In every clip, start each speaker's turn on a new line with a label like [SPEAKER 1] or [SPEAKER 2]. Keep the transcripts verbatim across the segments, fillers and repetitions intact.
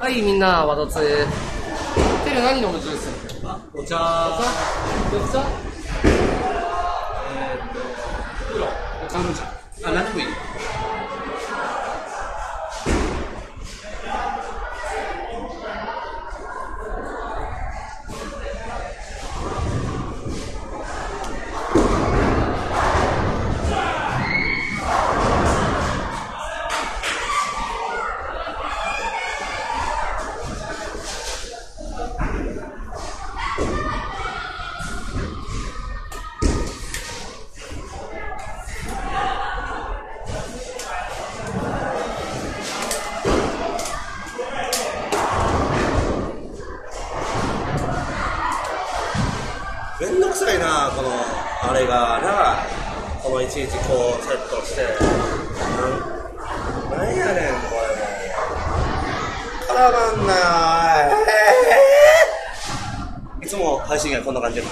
[SPEAKER 1] はい、みんな、わどつ。テル何飲むジュース？
[SPEAKER 2] あ、お茶。
[SPEAKER 1] 緑茶？
[SPEAKER 2] えーっと、黒。お茶の茶。あ、何でもいい。めんどくさいな、このあれがな、このいちいちこうセットして、なんなんやねん、これもう、絡まんな、えー、いつも配信がこんな感じ。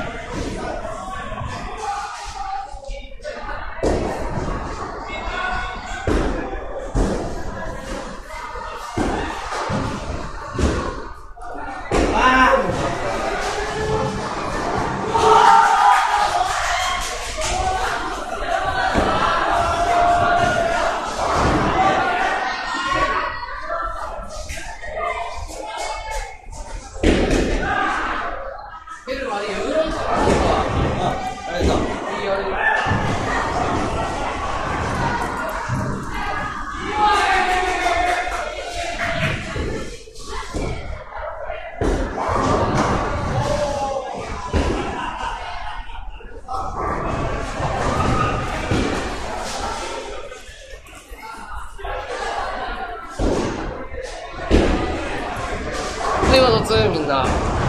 [SPEAKER 1] はい、わどつ、みんな。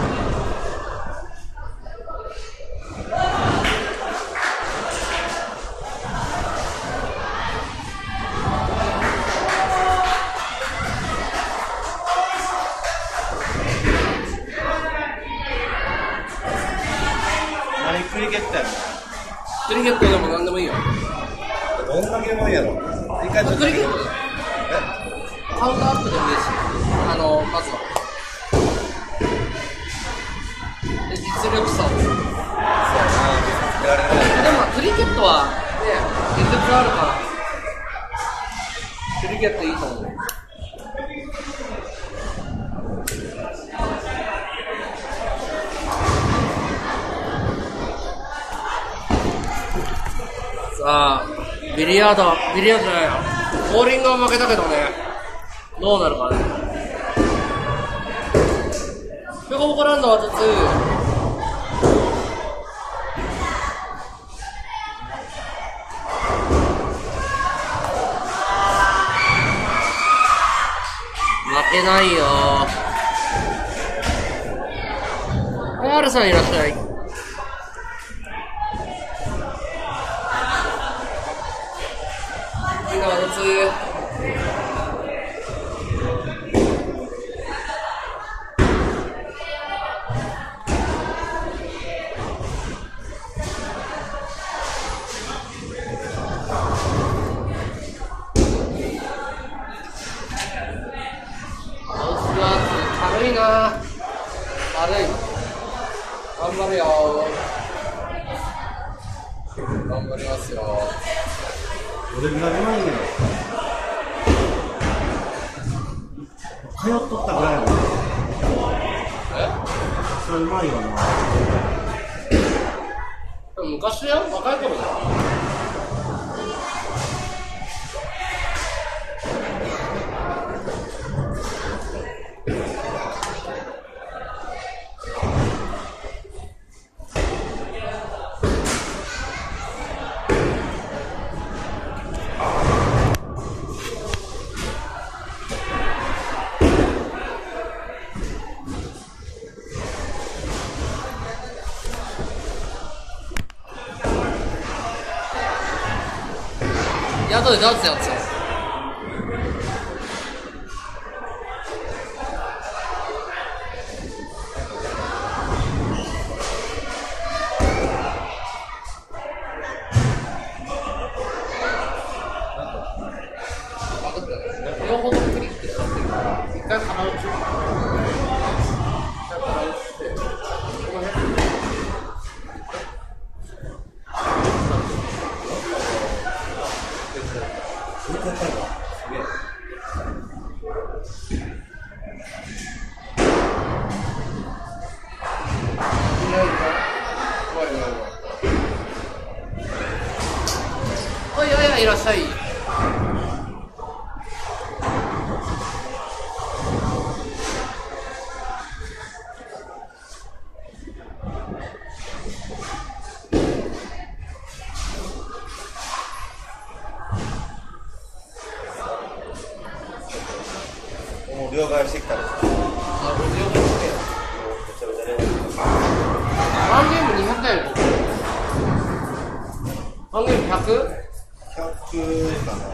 [SPEAKER 2] 何クリケットや
[SPEAKER 1] クリケットでも何でもいいよ。
[SPEAKER 2] ろ、どんだけもいいやろ。一回ちょっと
[SPEAKER 1] クリケットカウントアップでもいいし、あの、まずは。で、実力差を。
[SPEAKER 2] そうやな、言われる。
[SPEAKER 1] でもまあクリケットはね、技術あるからクリケットいいと思う。さあ、ビリヤード、ビリヤードじゃないよ。ボーリングは負けたけどね、どうなるかね。ペコボコランドはずつ負けないよ。はい、R さんいらっしゃい。みんなはどつ。軽いな。軽い。頑張るよ。頑張りますよ。
[SPEAKER 2] どれぐらい前に通っとったぐらいの。
[SPEAKER 1] え？
[SPEAKER 2] それうまいよな。
[SPEAKER 1] 昔だよ、若い頃だよ。宿でダーツやってたよ。両方ともクリック使ってるから、一回払うと
[SPEAKER 2] う両替してきたんですよ。
[SPEAKER 1] あ、これ両方してよ。
[SPEAKER 2] めちゃめちゃ両替してきた。
[SPEAKER 1] ワンゲームにひゃくえんここ。ワンゲームひゃく？
[SPEAKER 2] ひゃくえんかな。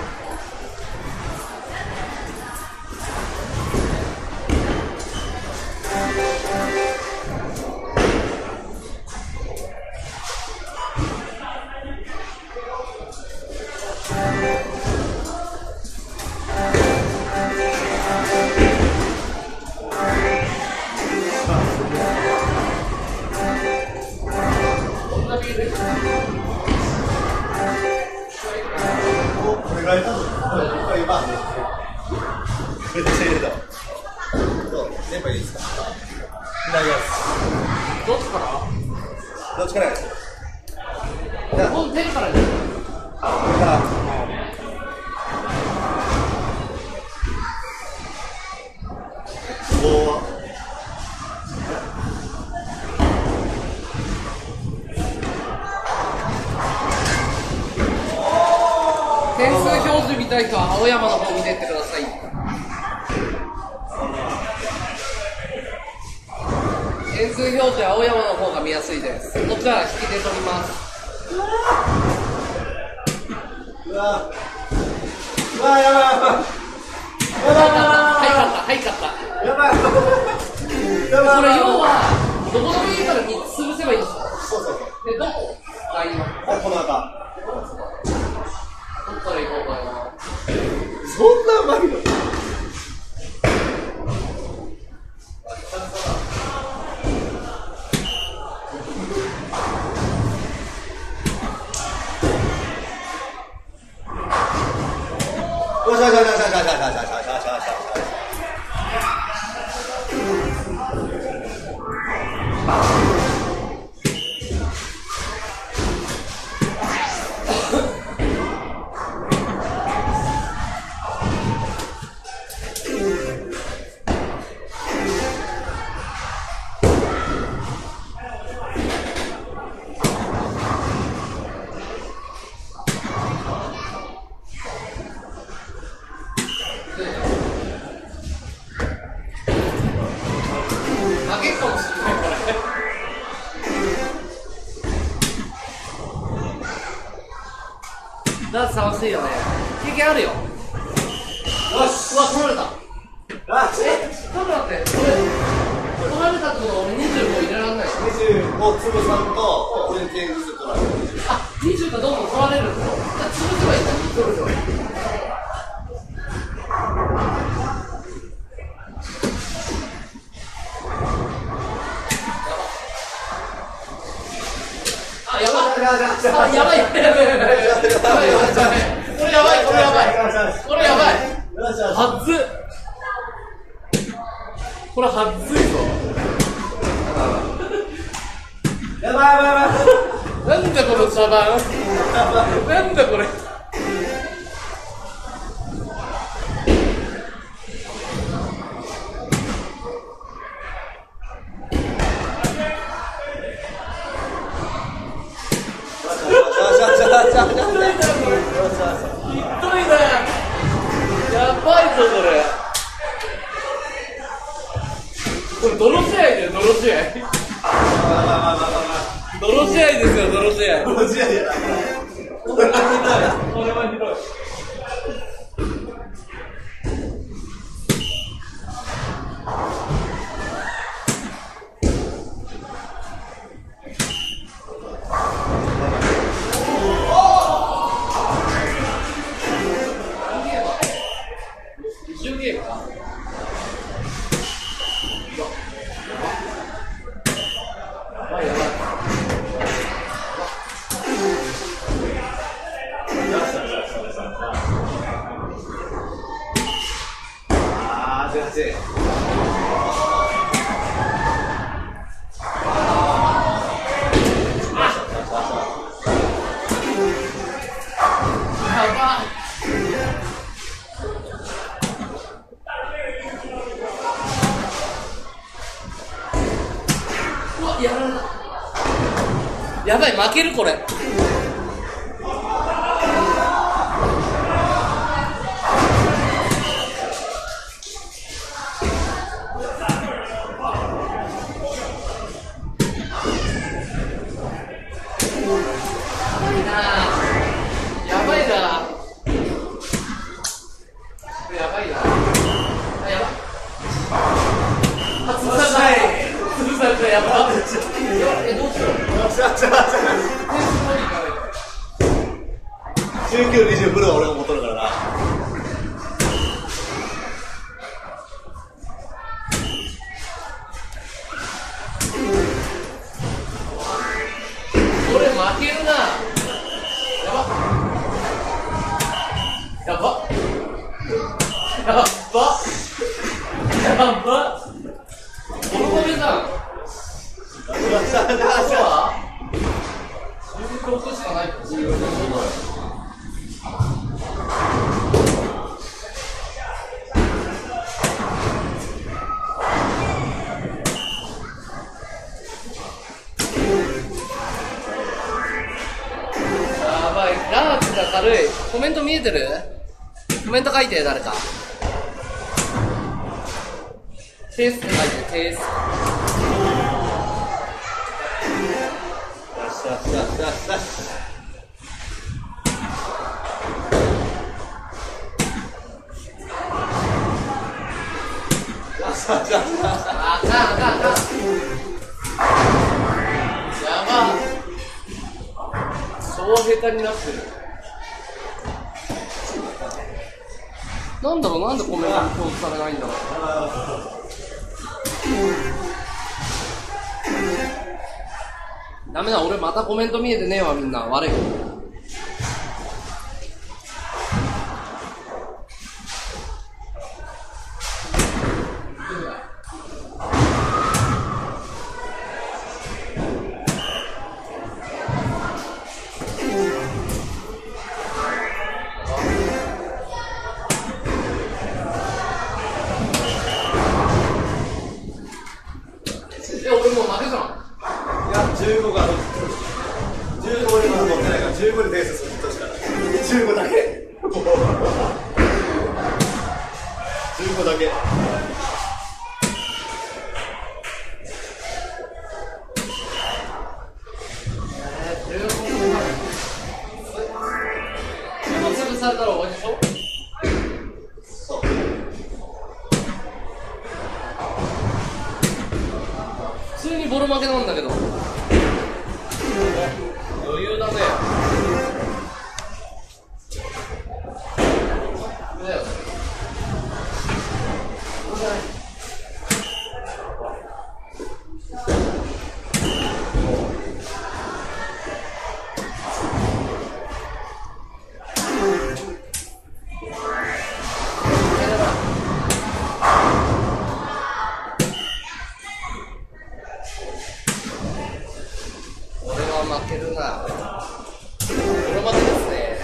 [SPEAKER 2] めっちゃ入れた。そう、全部いいですか。いただきます。
[SPEAKER 1] どっちから
[SPEAKER 2] どっちからです。
[SPEAKER 1] じゃあ、この手からです。
[SPEAKER 2] あ、これから。おお。
[SPEAKER 1] 点数表示見たい人は青山の方見てってください。点数表示は青山の方が見やすいです。こっちは引きで取ります。
[SPEAKER 2] うわうわやばいやばいやばい
[SPEAKER 1] はい勝ったはい勝った
[SPEAKER 2] やばいやばい。
[SPEAKER 1] これ要はどこでもいいからみっつ潰せばいいんですよ。
[SPEAKER 2] そうそうそう。
[SPEAKER 1] でどこが今
[SPEAKER 2] この赤。
[SPEAKER 1] どっから行こうかな。
[SPEAKER 2] そんなうまいの？よしよしよしよしよしよしよしよしよし。
[SPEAKER 1] ダーツ楽しいよね。経験あるよ。よし。うわ、取られた。
[SPEAKER 2] あ、
[SPEAKER 1] え、ちょっと待って。これ、取られたってことは俺にじゅうご入れられないの？
[SPEAKER 2] にじゅうごつぶさんと、これに点ずつ取られる。
[SPEAKER 1] あ、にじゅうがどんどん取られるんだ。じゃあ、潰せばいいんだ。取る取る。あ、やばい。あ、やばい。やばい。やばい。やばい。これやばい。これやばい。これやばい。はずっ。これはずいぞ。
[SPEAKER 2] やばいやばいやばい。
[SPEAKER 1] なんだこの茶番。なんだこれ。やばいぞこれ。これ泥試合だよ、泥試合。泥試合ですよ、泥試合。
[SPEAKER 2] 泥試合や。
[SPEAKER 1] これはひどい。これはひどい。じゅうゲームか。やばいやばい。
[SPEAKER 2] あー、じゃあじゃ
[SPEAKER 1] やられた。やばい、負けるこれ。 やばっ。ボロボロじゃん。そうはじゅうろくしかないってじゅうろく。やばい、ラークが軽い。コメント見えてる？コメント書いて、誰か。テースって書いて、テース。
[SPEAKER 2] よしよしよしよしよし。あかんあかんあかん。
[SPEAKER 1] やば。超下手になってる。なんだろう、なんでコメントに表示されないんだろう。ダメだ、俺またコメント見えてねえわ、みんな。悪い。え、俺もう負けじゃん。
[SPEAKER 2] いや、じゅうごがじゅうごでまだ持ってないから、じゅうごで提出するとしたらじゅうごだけじゅうごだけ。
[SPEAKER 1] えー、じゅうご潰されたら終わりでしょ。
[SPEAKER 2] そう。
[SPEAKER 1] 普通にボロ負けなんだけど。余裕だね。だよね。俺は負けるな。俺負けですね。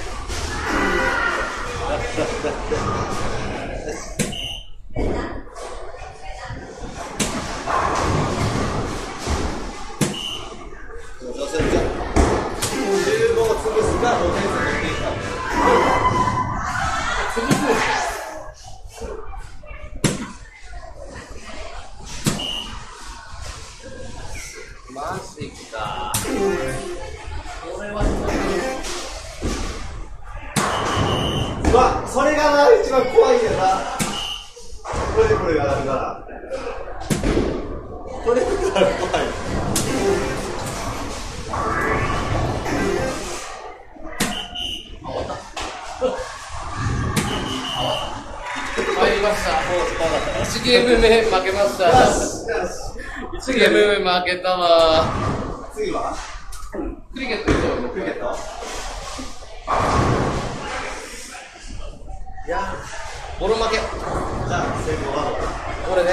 [SPEAKER 2] 女性じゃん。じゅうごを潰すか、もう点数取っていいか。
[SPEAKER 1] 潰す。マジか。これは
[SPEAKER 2] うわ、それがな、一番怖いんやな。これでこれがなるから。これが怖い。
[SPEAKER 1] 入りました。いちゲーム目負けました。いちゲーム目負けたわ。
[SPEAKER 2] 次は
[SPEAKER 1] クリケット行こうよ。
[SPEAKER 2] クリケット。いや
[SPEAKER 1] ボロ負け。
[SPEAKER 2] じゃあ成功はどう
[SPEAKER 1] 俺ね。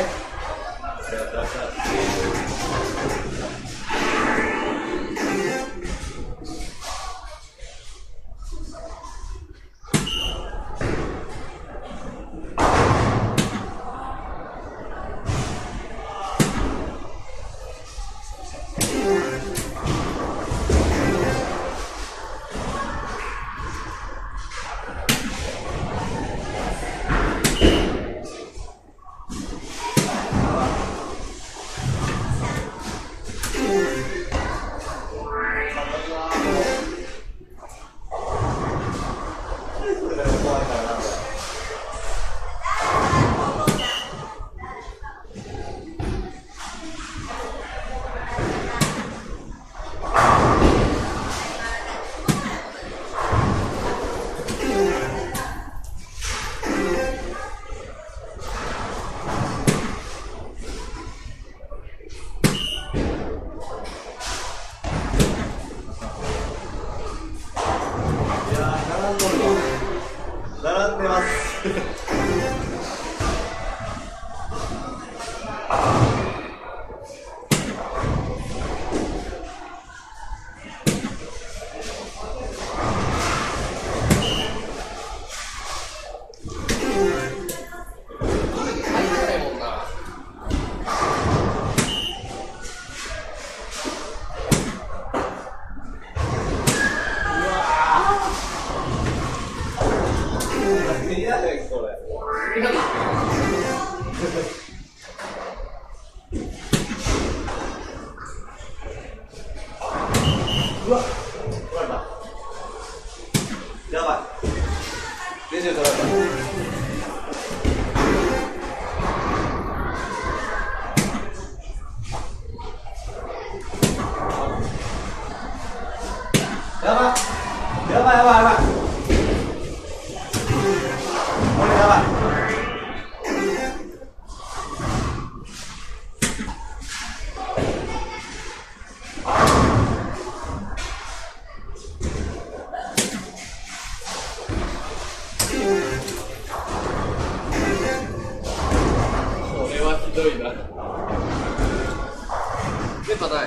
[SPEAKER 1] ない。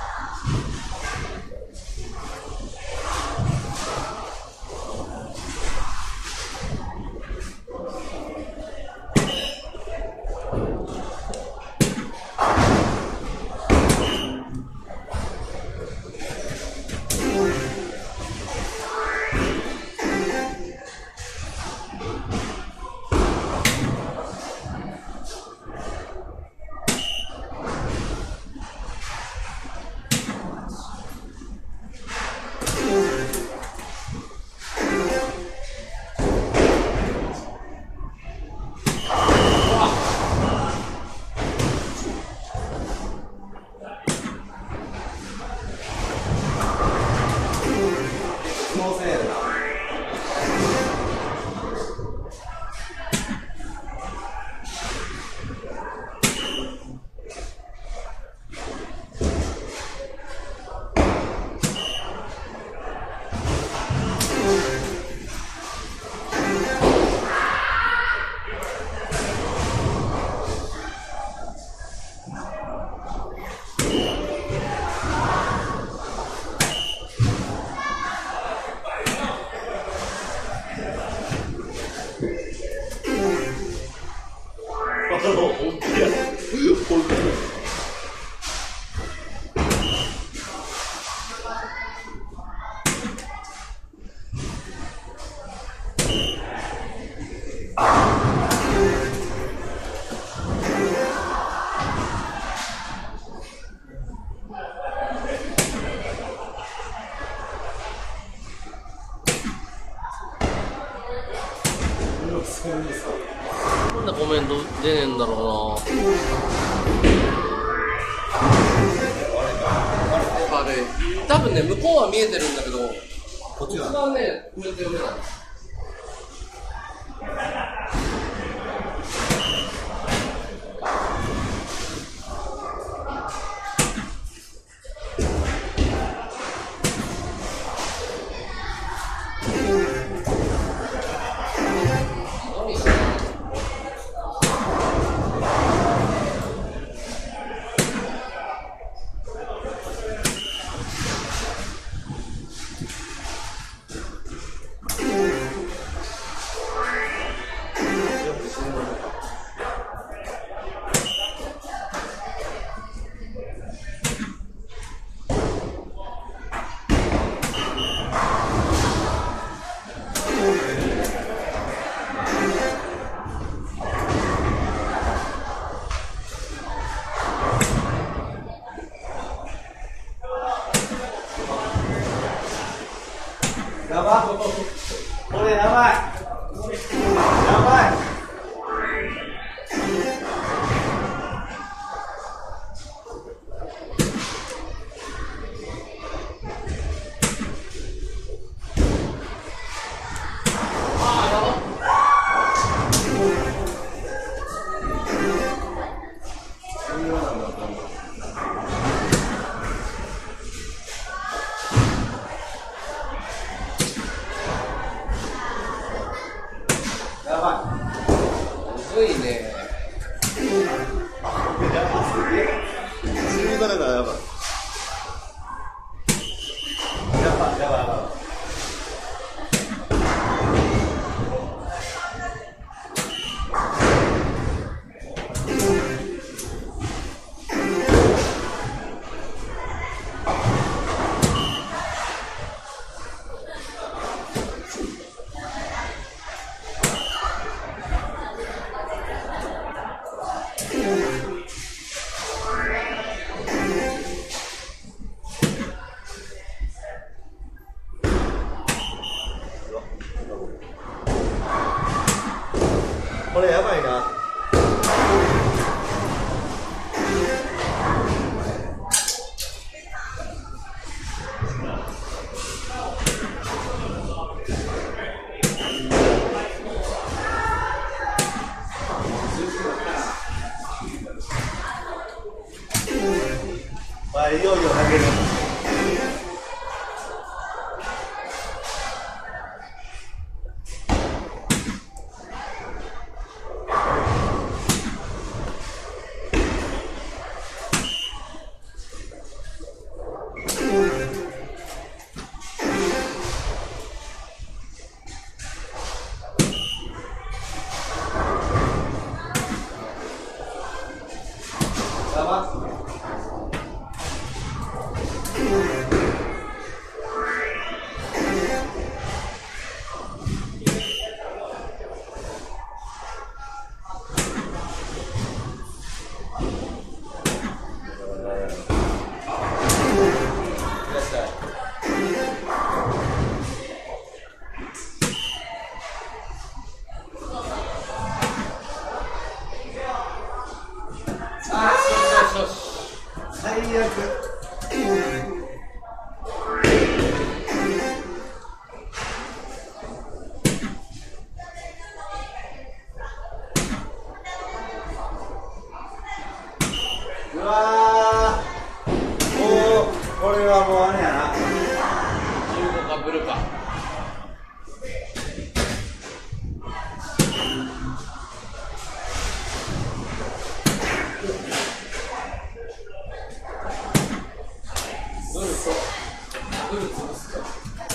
[SPEAKER 1] なんでコメント出ねえんだろうな。あれ、多分ね、向こうは見えてるんだけど、
[SPEAKER 2] こっちが
[SPEAKER 1] 一番ね、コメント読めない。
[SPEAKER 2] やばっ、これやばい、やばい。やばい。
[SPEAKER 1] むずいね。
[SPEAKER 2] やばすぎ。自分だからやばい。やばいやばいやばい。これやばいな。あ、いよいよ投げる。 うわー、もうこれはもうあれやな。
[SPEAKER 1] じゅうごかブルか。ブルとブル潰すと。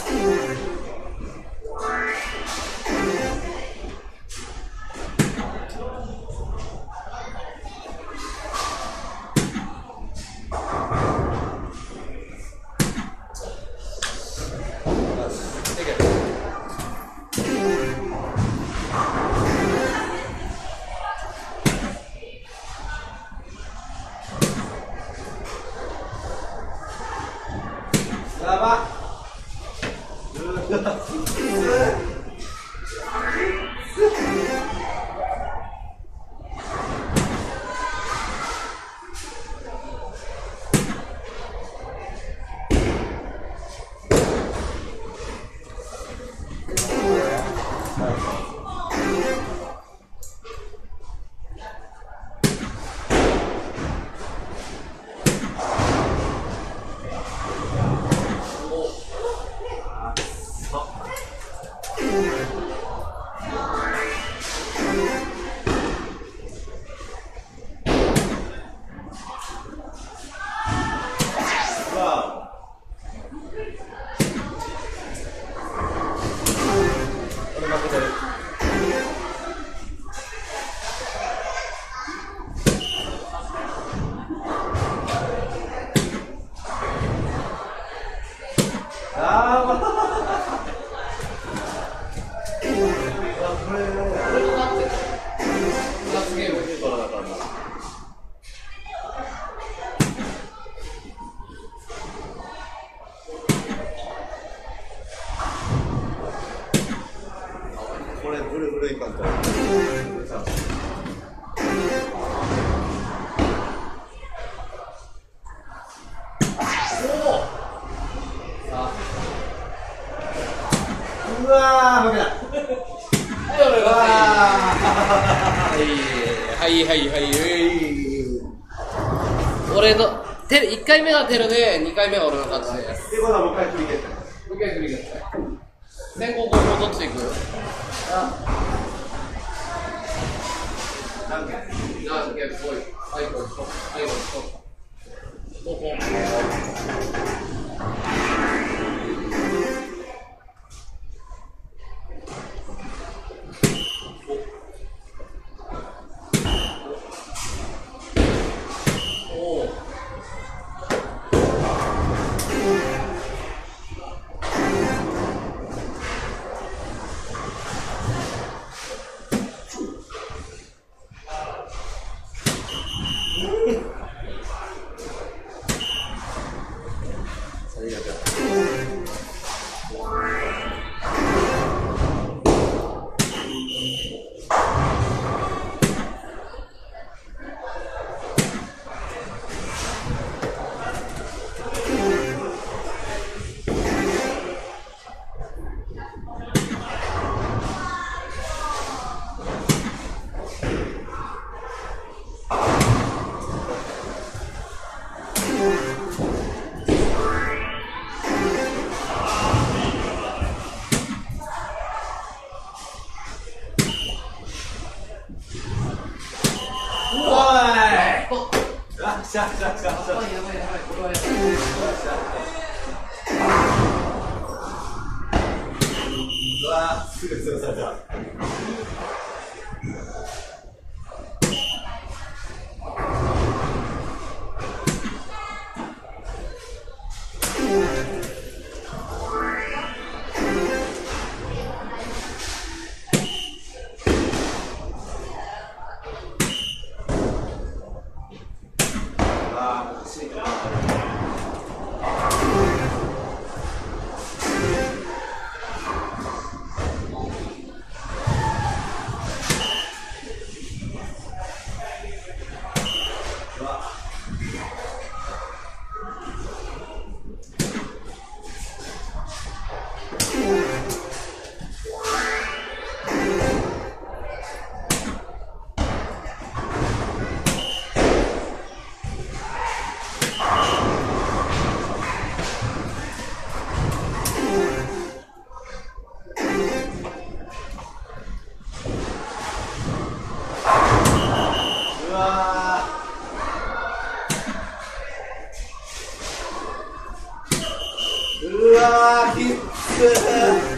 [SPEAKER 2] やばっ。これブルブルいかんと。うわー、負けた。
[SPEAKER 1] はいはいはいはい。俺のテいっかいめがテルでにかいめが俺の勝ちです。
[SPEAKER 2] ってことはもう一回振り切った。
[SPEAKER 1] もう一回振り切った。先攻後攻どっち行く？
[SPEAKER 2] じゃんけん。
[SPEAKER 1] じゃんけんぽい。はい、これと。はい、これと。後攻。
[SPEAKER 2] しゃしゃしゃしゃ。
[SPEAKER 1] やばいやばいやばい。これはやばい。
[SPEAKER 2] うわー、すぐ潰された。 うわー、きっつー。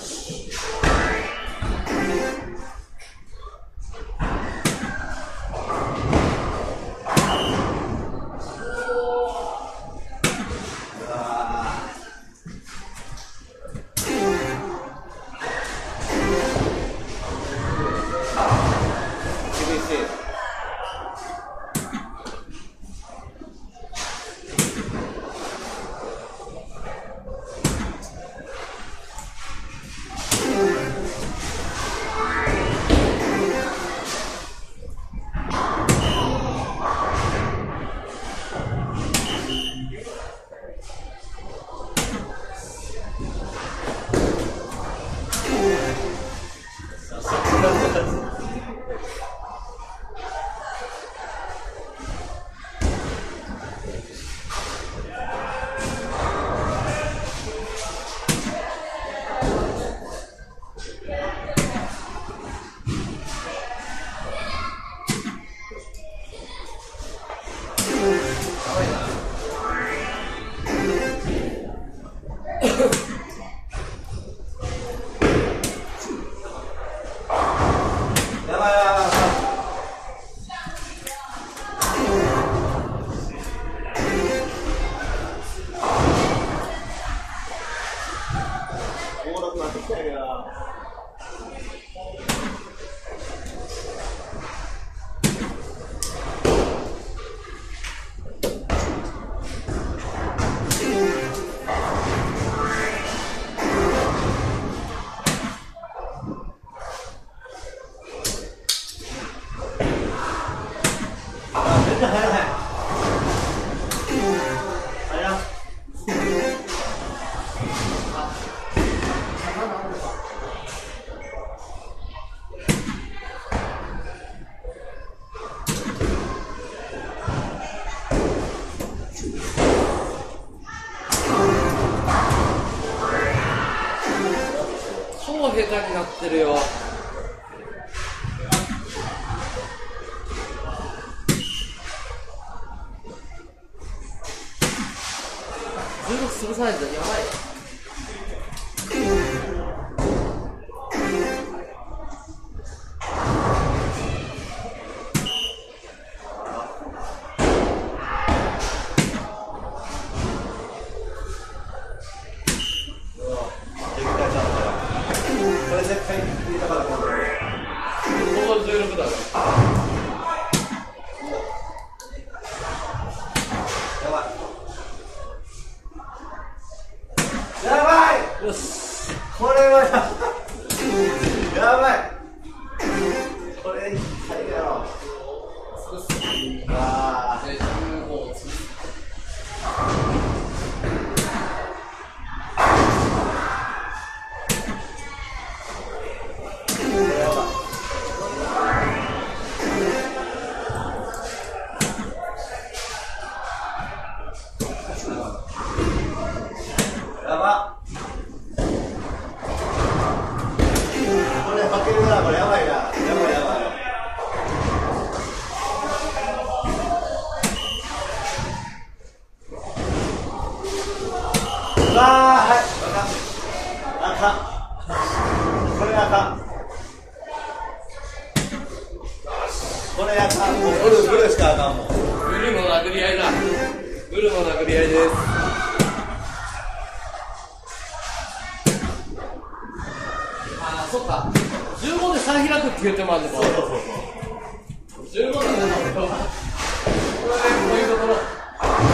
[SPEAKER 1] 超下手になってるよ。じゅうろく潰さないとやばい。よし、
[SPEAKER 2] これはやばい。これいったやろ。ああ。やば。これやばいな、やばいやばい。うわー、はい、あかん、あかん、これあかん、これあかん、もうブルブルしかあかんもん。
[SPEAKER 1] ブルの殴り合いだ。ブルの殴り合いです。ああ、そっか。じゅうごでさん開くっていう手もあるのか。
[SPEAKER 2] そうそうそうそう。
[SPEAKER 1] じゅうごだね、これは。これでこういうところ。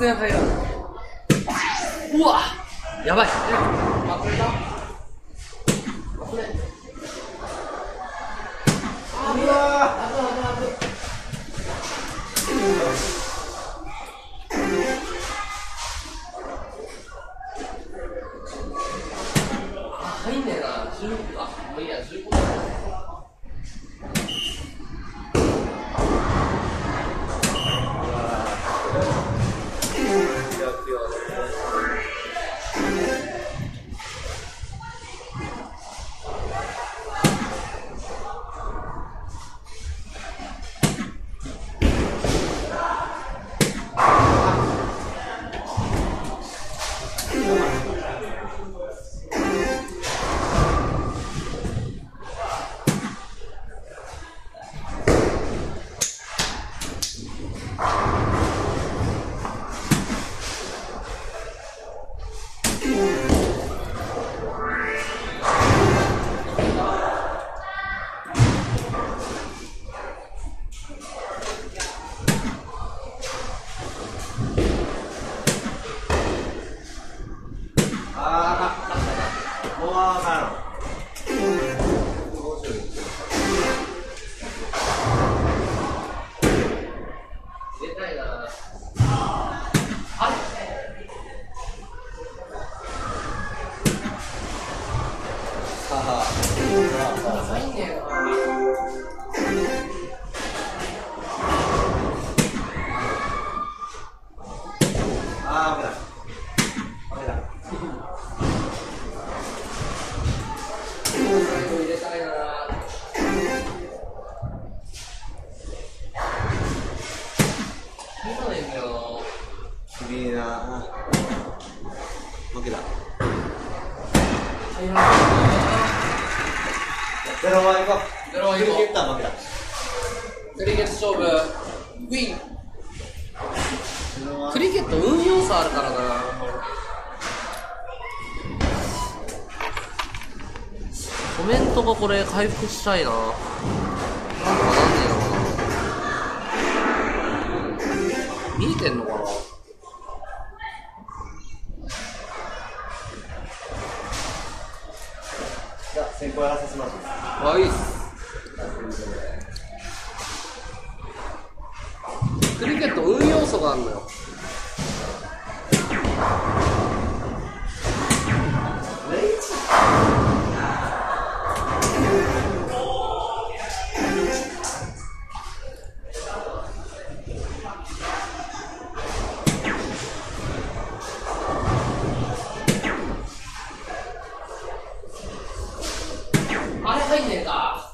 [SPEAKER 1] 然入らない。うわやばい。あ、これだ。これ。あ、うわー。入んねえな。じゅう、あ、もういいや、じゅうご。
[SPEAKER 2] いいなぁ。負けだ。ゼロワンいこう。
[SPEAKER 1] ゼロワンいこう。
[SPEAKER 2] クリケッター負けだ。
[SPEAKER 1] クリケット勝負。ウィン。クリケット運用差あるからな。コメントがこれ回復したいな。なんとかなんねえのかな。見えてんのかな。
[SPEAKER 2] じゃあ先行やらせてもらってます。
[SPEAKER 1] あ、いいっす。クリケット運要素があるのよ。あれ入んねえか。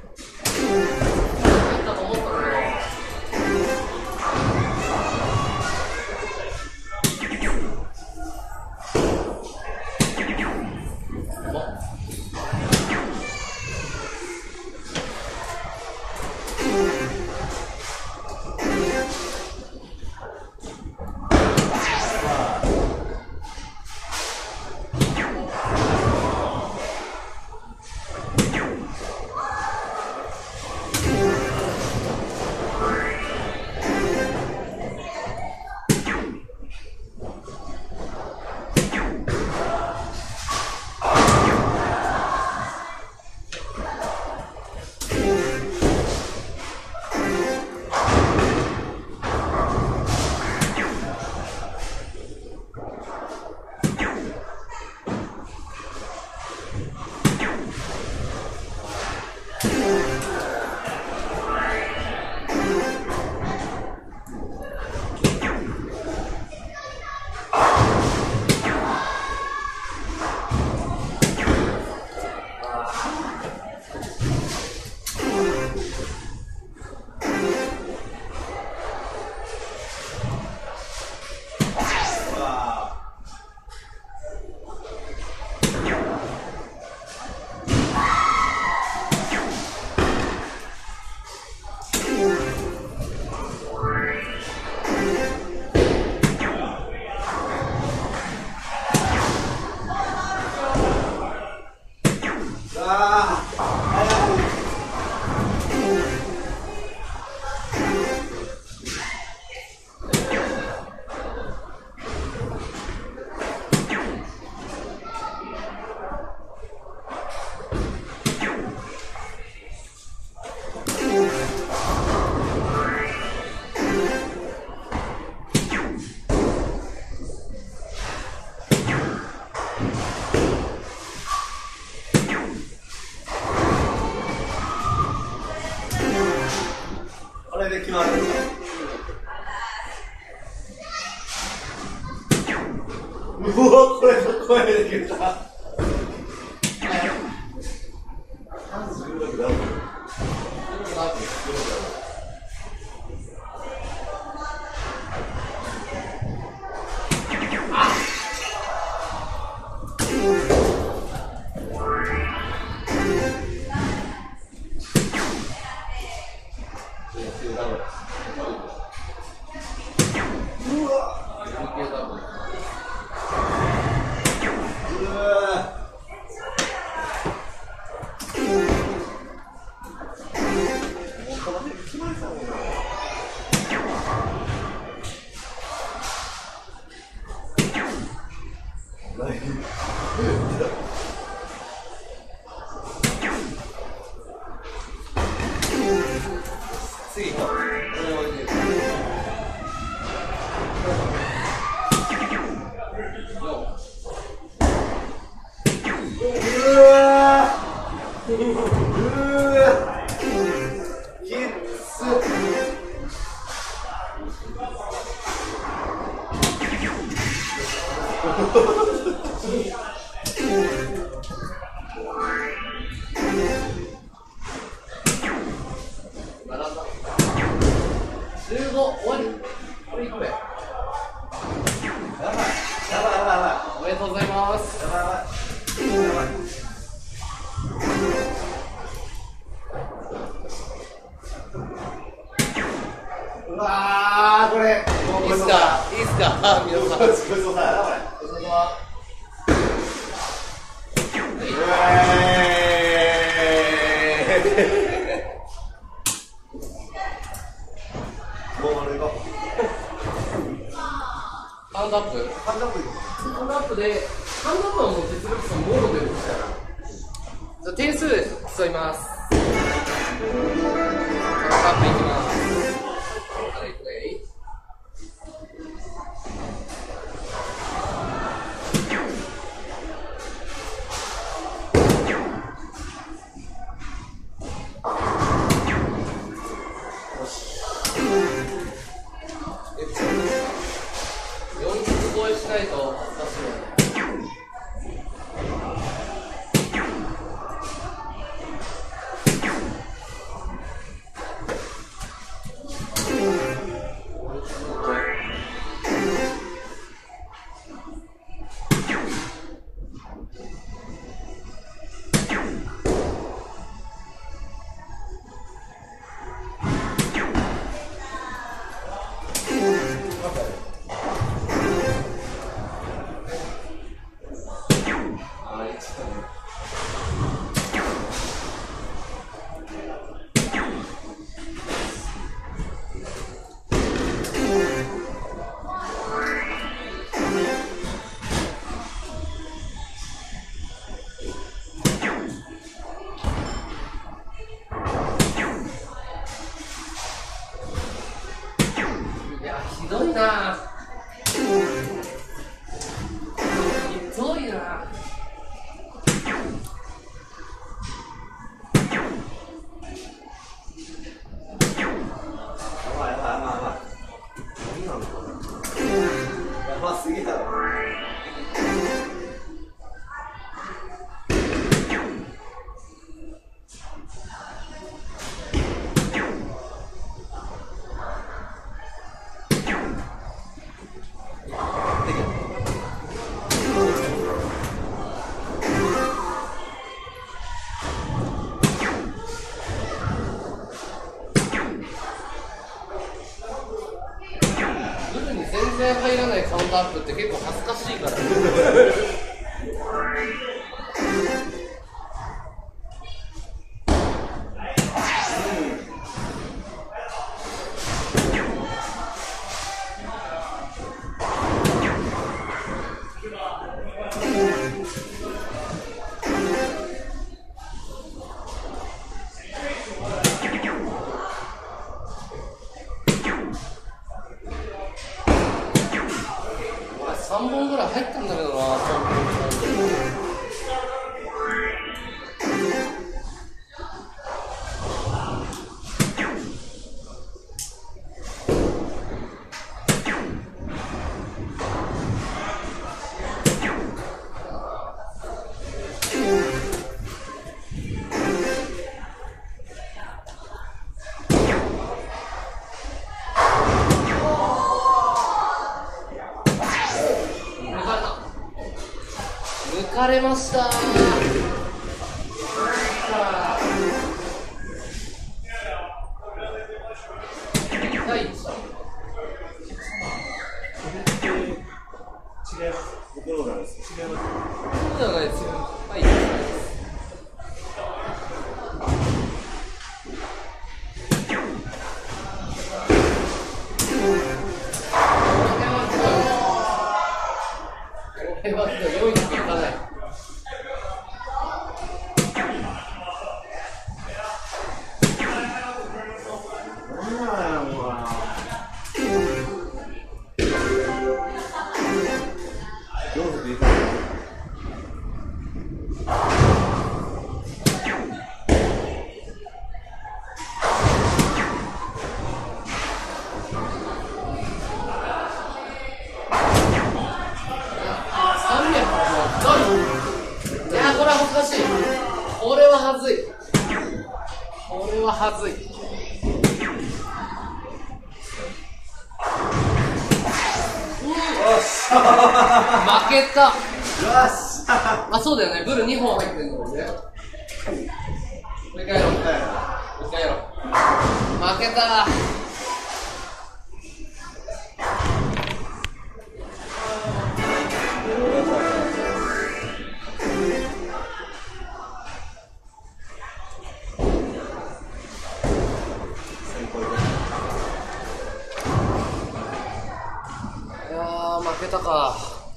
[SPEAKER 1] 入ったと思ったのよ。
[SPEAKER 2] うわ、これの声できた。次行こう。
[SPEAKER 1] じゅうご終わり。これいくべ。やばい。やばいやばいやばい。おめでとうございます。やばいやばい。やばい。うわー、これ。いいっすか。いいっすか。皆さん。ごちそうさま。やばい。ごちそうさま。ハンドアップハンドアップハンドアップで、ハンドアップはもう実力差モードで打ったらじゃあ点数競います。ハンドアップいきます。はい、プレイ。しないと恥ずかしいよね。ひどいな。ひどいな。やばすぎだろ。全然入らないカウントアップって結構恥ずかしいから。さんぼんぐらい入ったんだけどな。 抜かれました。第一射。
[SPEAKER 2] 違います。僕のなんです。違います。
[SPEAKER 1] 僕のがですよ。はい。これはすごい。よんひゃくいかない。これははずい。これははずい。負けた。あ、そうだよね。ブルにほん入ってんのもんね。もう一回やろう。もう一回やろう。負けた。いやー、負けたか。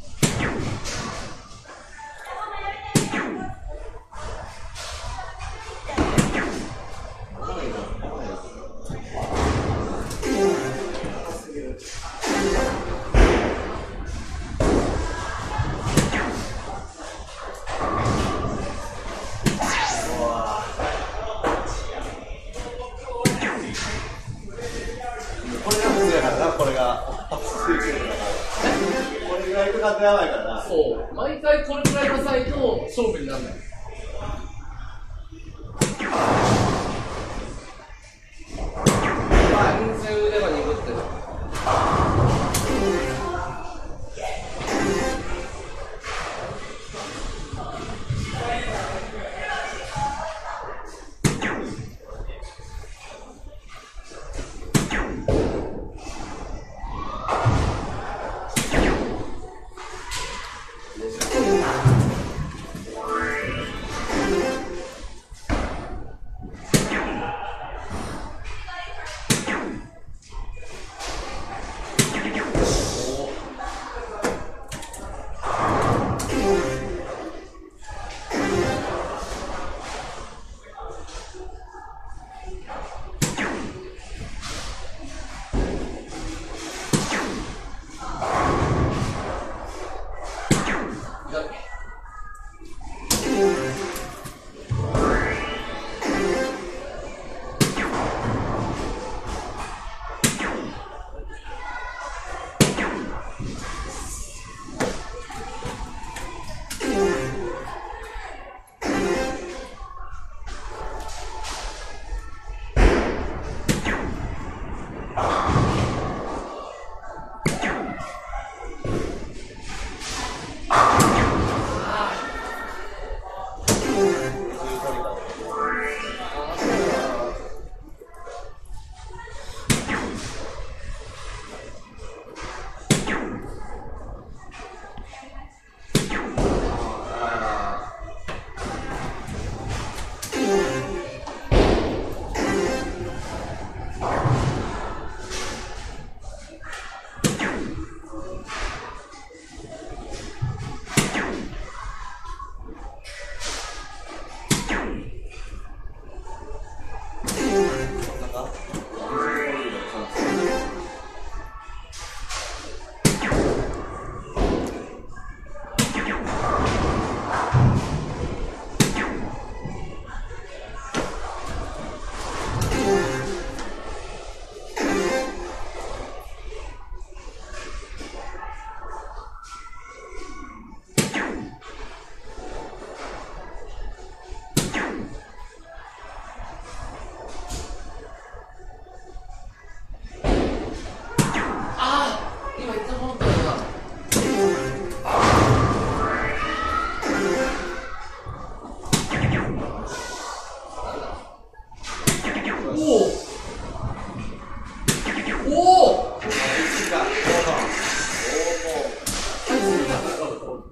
[SPEAKER 2] これが普通やからな、これが。これぐらいとかってやばいからな。
[SPEAKER 1] そう、毎回これくらいのサイと勝負にならない。全然腕が鈍ってる。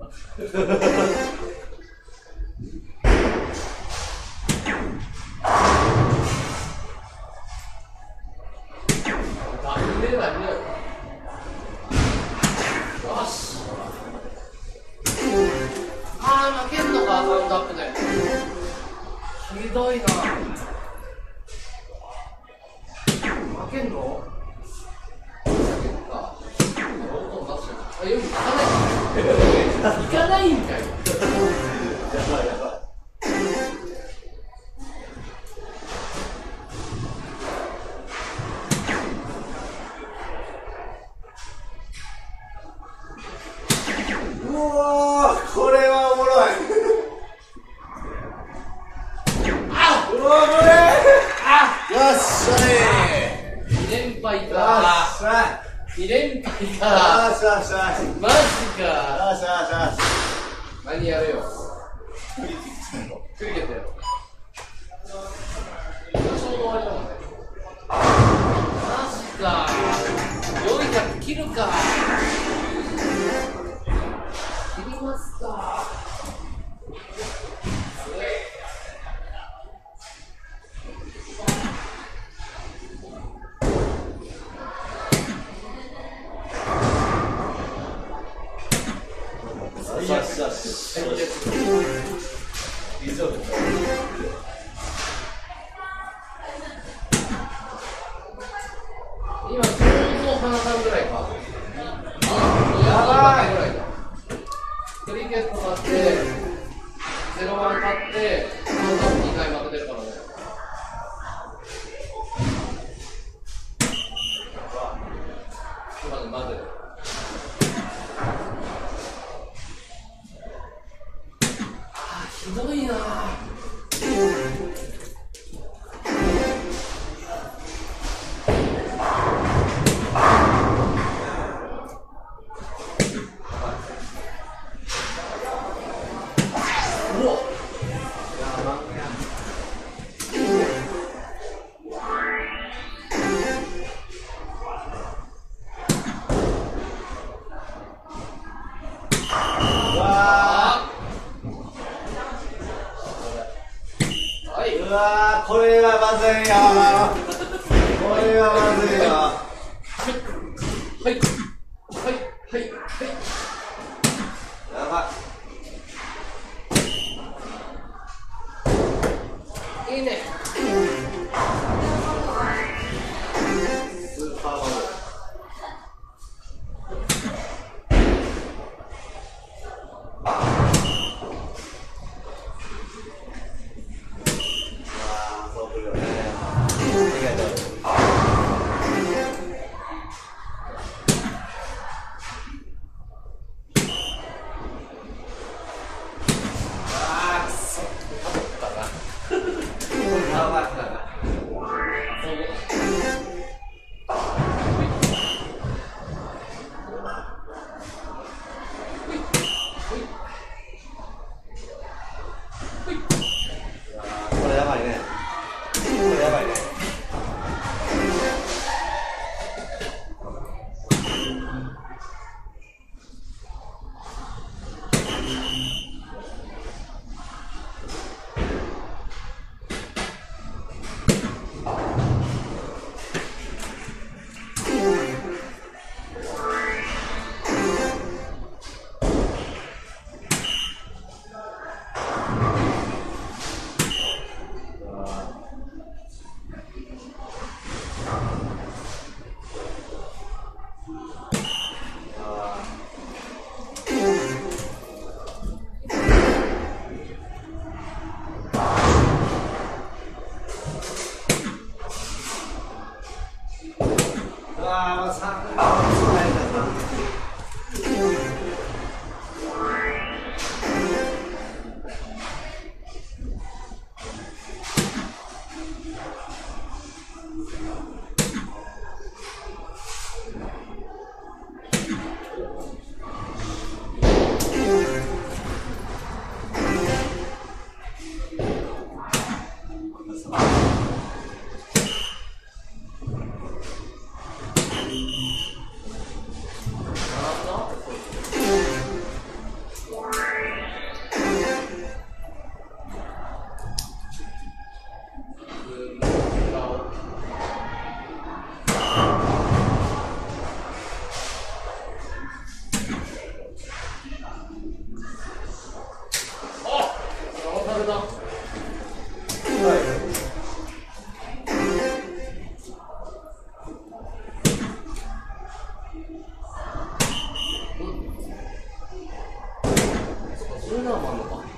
[SPEAKER 1] ひどいな。負けんの？あ、よく行かない。行かないんかい。
[SPEAKER 2] うわー、これはおもろい。あっ、うわー、これ。あ、よっしゃい。
[SPEAKER 1] に連敗か。
[SPEAKER 2] よっしゃい。
[SPEAKER 1] に連敗
[SPEAKER 2] よ
[SPEAKER 1] か。
[SPEAKER 2] っしゃよっしゃい。
[SPEAKER 1] マジか。
[SPEAKER 2] よっしゃよっしゃよっしゃ。
[SPEAKER 1] 何やるよ。
[SPEAKER 2] クリケットやろ。
[SPEAKER 1] クリケットやろ。ちょうど終わりだもんね。マジか。よんひゃく切るか。切りますか。
[SPEAKER 2] よしよしよし。以上で。
[SPEAKER 1] 今ちょうど花さんぐらいか。
[SPEAKER 2] やばい
[SPEAKER 1] ぐらいか。クリケット買ってゼロワン買ってにかい負けてるからね。今のまずひどいなぁ。
[SPEAKER 2] うわー、これはまずいよ。これはまずいよ。
[SPEAKER 1] はいはいはいはい。
[SPEAKER 2] やば
[SPEAKER 1] い。いいね。
[SPEAKER 2] スーパーバブル。
[SPEAKER 1] れだ。じゅうななもあんのか。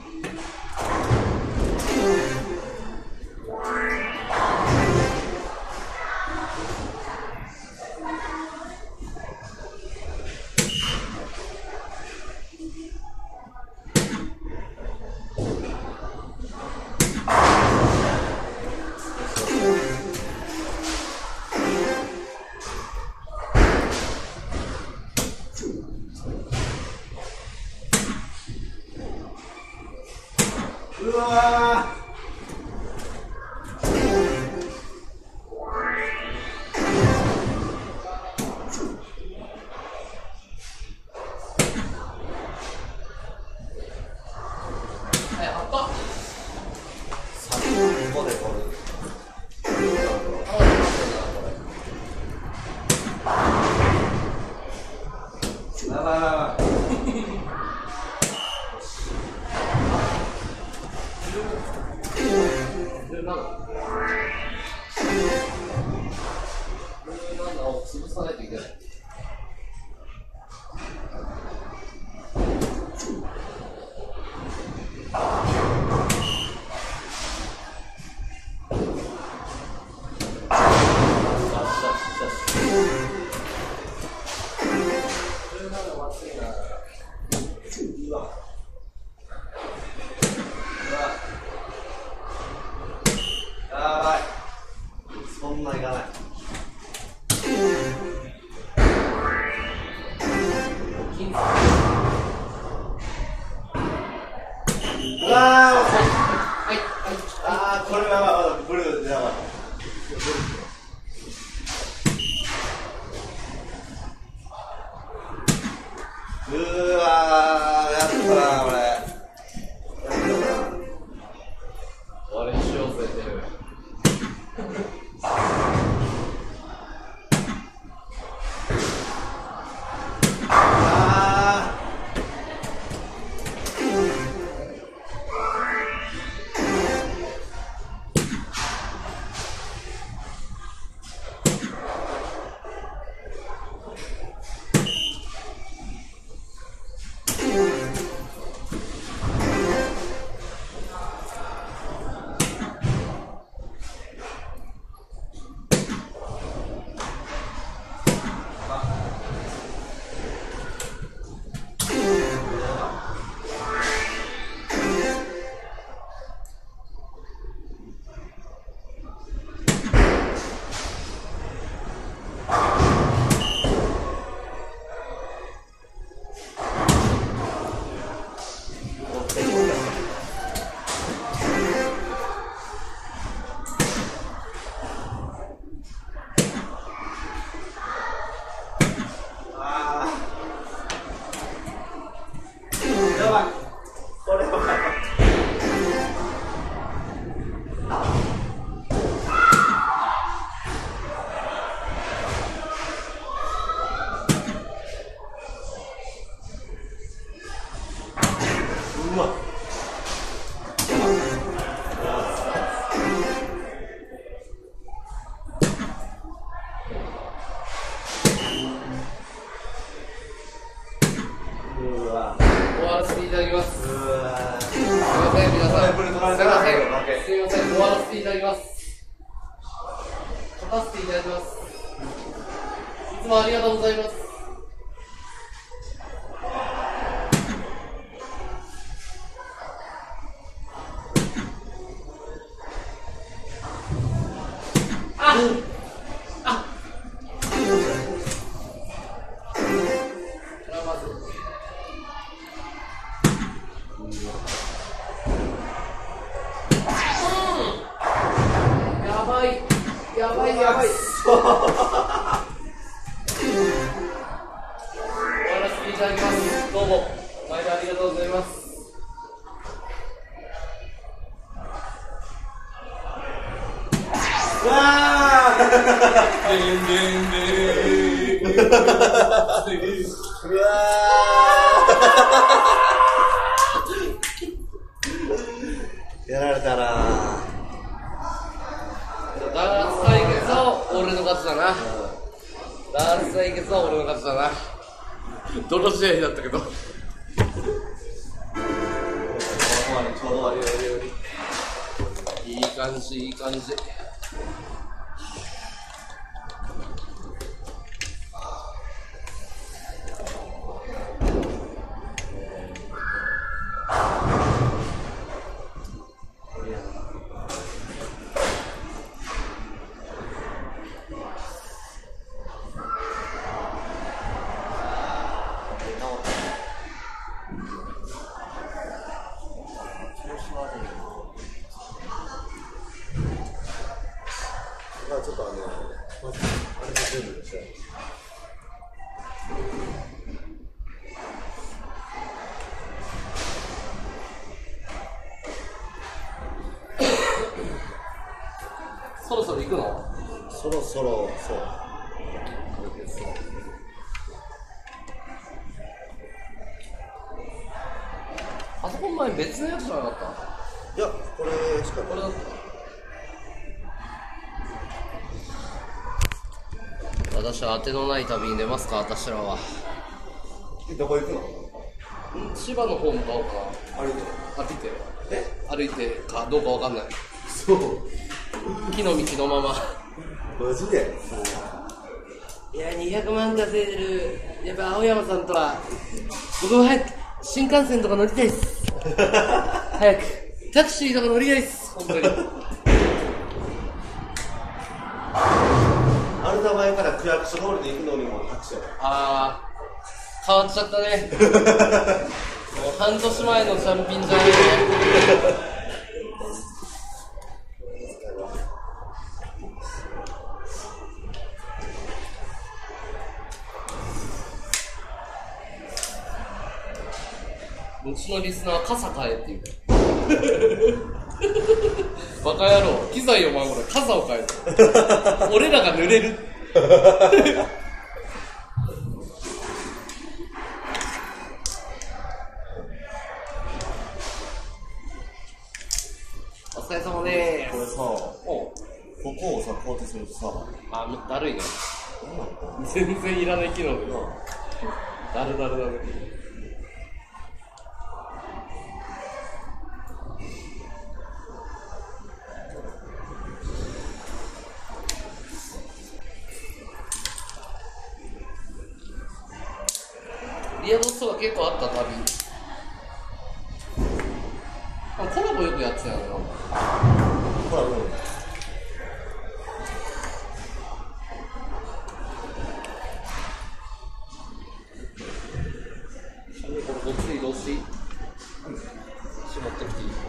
[SPEAKER 2] うわー。
[SPEAKER 1] え、あった。
[SPEAKER 2] さんこで取る。やばいやばいやばい。
[SPEAKER 1] じゅうななを潰さないといけない。
[SPEAKER 2] やばい。そんないかない。うわー、
[SPEAKER 1] はい、はい、
[SPEAKER 2] あー、これはやばい、ブルーでやばい。うーわー、やったな、これ。やったな。
[SPEAKER 1] あれ、一生忘れてる。
[SPEAKER 2] やばい。これはうわっ。うわ
[SPEAKER 1] 終わらせていただきます。
[SPEAKER 2] うわ
[SPEAKER 1] すみません、皆さん。すみません、すみま
[SPEAKER 2] 負け。
[SPEAKER 1] せん、終わらせていただきます。勝たせていただきます。いつもありがとうございます。ああこれはまずやばいやばいやばい終わらせていただきます。どうも毎度ありがとうございます。
[SPEAKER 2] うわーうわー
[SPEAKER 1] かったな。泥試合だったけど。ちょうど終わり終わり。いい感じ、いい感じ。
[SPEAKER 2] ちょっとあの、あれも全部でしょ。
[SPEAKER 1] そろそろ行くの？
[SPEAKER 2] そろそろ、そう。
[SPEAKER 1] あそこ前別のやつじゃなかった？
[SPEAKER 2] いや、これしか
[SPEAKER 1] これだった。私は当てのない旅に出ますか、私らは。
[SPEAKER 2] どこ行くの？
[SPEAKER 1] 千葉の方向かおうかな。
[SPEAKER 2] 歩いて
[SPEAKER 1] 歩いて
[SPEAKER 2] え
[SPEAKER 1] 歩いてかどうかわかんない。
[SPEAKER 2] そう
[SPEAKER 1] 木の道のまま。
[SPEAKER 2] マジで
[SPEAKER 1] いや、にひゃくまん稼いでるやっぱ青山さんとは僕も早く新幹線とか乗りたいっす早くタクシーとか乗りたいっす本当に
[SPEAKER 2] あれだ前から区役所通りで行くのにもタクシーや
[SPEAKER 1] あー変わっちゃったねもう半年前のチャンピンじゃないねうちのリスナーは傘買えって言うバカ野郎、機材を守る傘を買えと俺らが濡れるお疲れ様でーす。
[SPEAKER 2] これさ、ここをさ、こうやってするとさ、
[SPEAKER 1] あ、だるいね。全然いらない機能でだるだるだる。リアドストア結構あった旅。コラボよくやってたよな。
[SPEAKER 2] ほら、うん。
[SPEAKER 1] これこっちに移動していい？し持ってきていい？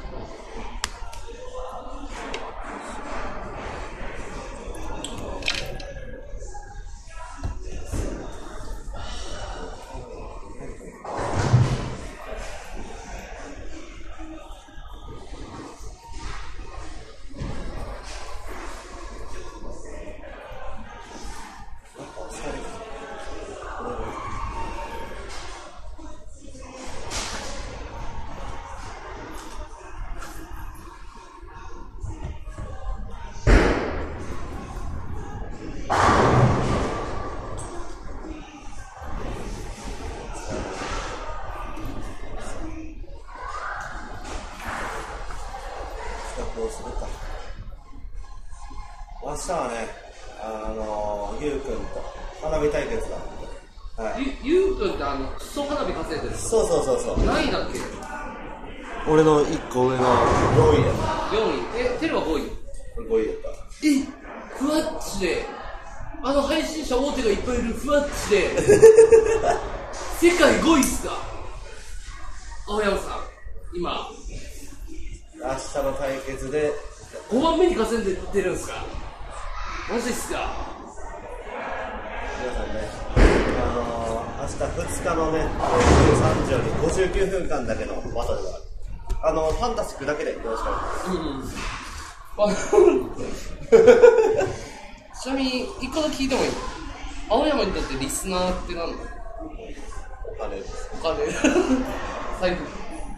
[SPEAKER 2] するか明日はね、あのー、ゆうくんと花火対決だ、はい、
[SPEAKER 1] ゆ, ゆうくんってあのクソ花火稼いでる
[SPEAKER 2] そうそうそうそう
[SPEAKER 1] 何位だっけ
[SPEAKER 2] 俺のいっこ上のよんいやった
[SPEAKER 1] よんいえ、テルはごい
[SPEAKER 2] ごいやった
[SPEAKER 1] え、ふわっちであの配信者大手がいっぱいいるふわっちで世界ごいっすか青山さん今
[SPEAKER 2] 明日の対決で
[SPEAKER 1] ごばんめに稼いでってるんすかマジっすか
[SPEAKER 2] 皆さんね、あのー、明日ふつかのねじゅうさんじよりごじゅうきゅうふんかんだけのバトルがあるあのファンタスティックだけでよろしくお願いします、
[SPEAKER 1] うん、ちなみに一個だけ聞いてもいい青山にとってリスナーって何だ
[SPEAKER 2] お金です
[SPEAKER 1] お金財布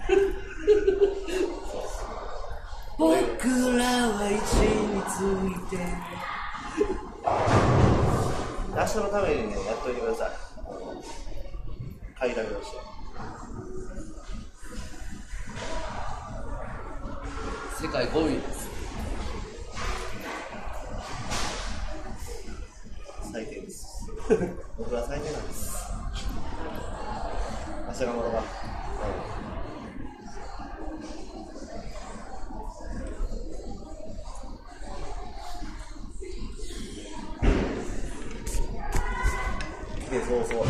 [SPEAKER 1] 僕らは位置について
[SPEAKER 2] 明明日のためにね、やっといてください。あの買いだけとして。
[SPEAKER 1] 世界ごいです。
[SPEAKER 2] 最低です。僕は最低なんです。明日のものが。うんで、そうそう。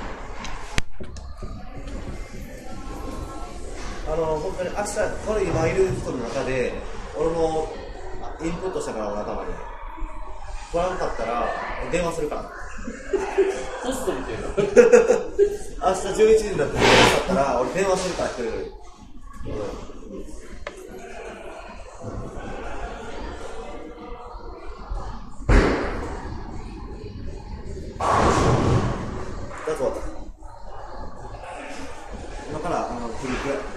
[SPEAKER 2] あの、本当に明日、これ今いる人の中で、俺のインプットしたから俺頭に。不安かったら、電話するから。
[SPEAKER 1] ホストみたいな。
[SPEAKER 2] 明日じゅういちじになって電話だったら、俺電話するから一人で。うんだと終わった。今からあのクリック。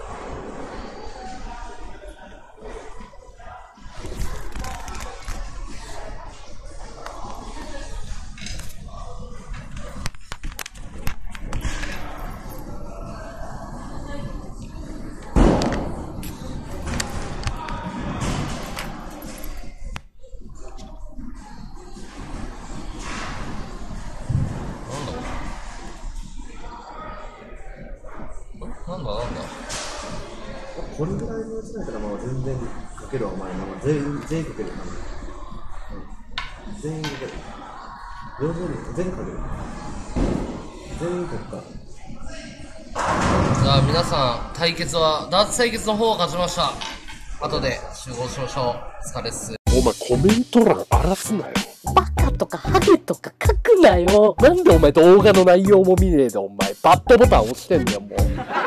[SPEAKER 1] なんだなんだ
[SPEAKER 2] これぐらいのやつだったらまあ全然かけるわお前、まあ、全員全員かけるかな、うん、全員かける両方に全員かける全員かけるか。
[SPEAKER 1] じゃあ皆さん対決はダーツ対決の方が勝ちました。後で集合しましょう。お疲れっす。
[SPEAKER 3] お前コメント欄荒らすなよ。
[SPEAKER 4] バカとかハゲとか書くなよ。なんでお前動画の内容も見ねえでお前バッドボタン押してんだよもう。